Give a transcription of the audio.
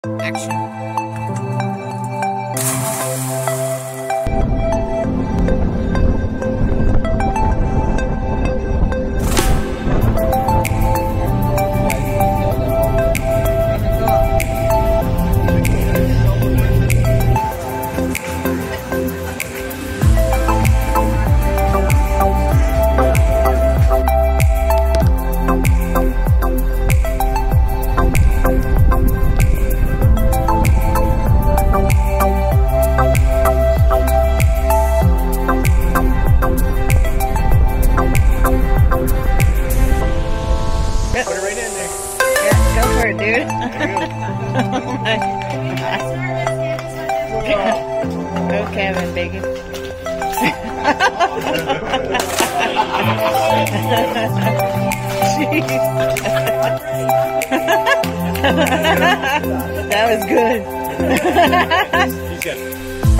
Action. Put it right in there. Yeah, go for it, dude. Oh my God. Go, Kevin, baby. That was good. He's good.